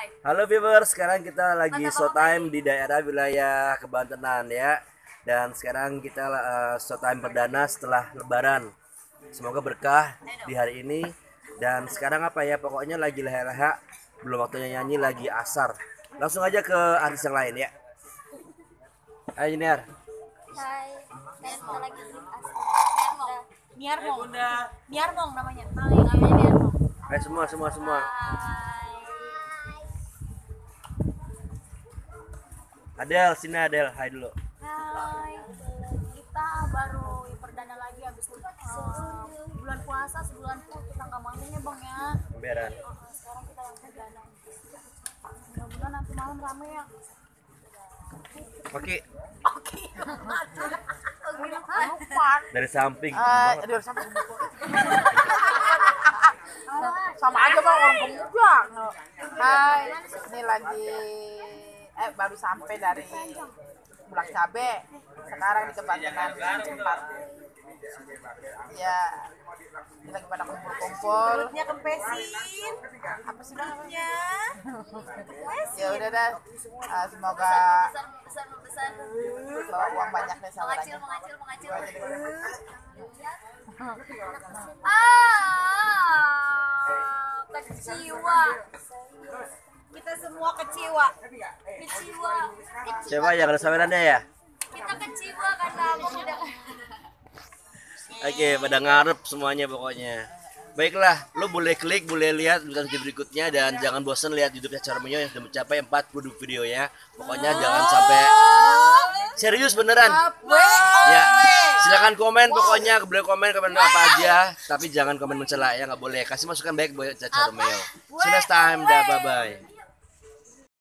Halo viewers, sekarang kita lagi showtime di daerah wilayah Kebantenan ya. Dan sekarang kita showtime perdana setelah Lebaran. Semoga berkah di hari ini. Dan sekarang apa ya, pokoknya lagi leha-leha, belum waktunya nyanyi, lagi asar. Langsung aja ke artis yang lain ya. Ayo Junior. Hai, kita lagi Miarmong namanya. namanya Miarmong. Ayo semua. Adel, sini Adel, hai dulu. Hai, kita baru perdana lagi habis bulan puasa, sebulan full kita nggak manggilnya bang ya. Beran. Sekarang kita yang perdana. Mudah-mudahan nanti malam rame ya. Oke, Lupa. dari samping. Dari samping. Sama aja bang orang pemuda. Hai, ini lagi baru sampai dari Bulak Cabe. Sekarang di Kebantenan tempat. Ya, ini lagi pada kumpul-kumpul. Perutnya kempesin. Apa sih namanya? Ya udah dah. Semoga bawa uang banyak deh sama lagi. Kecewa. Kita semua kecewa. Coba ya kalau sawerannya ya. Kita kecewa karena abang udah. Oke, pada ngarep semuanya pokoknya. Baiklah, lo boleh klik, boleh lihat video berikutnya dan jangan bosan lihat YouTube-nya Charmio yang sudah mencapai 40 video ya. Pokoknya jangan sampai serius beneran. Ya, silakan komen pokoknya, boleh komen apa aja, tapi jangan komen mencela ya, nggak boleh. Kasih masukan baik buat Charmio. See you next time, dah bye bye.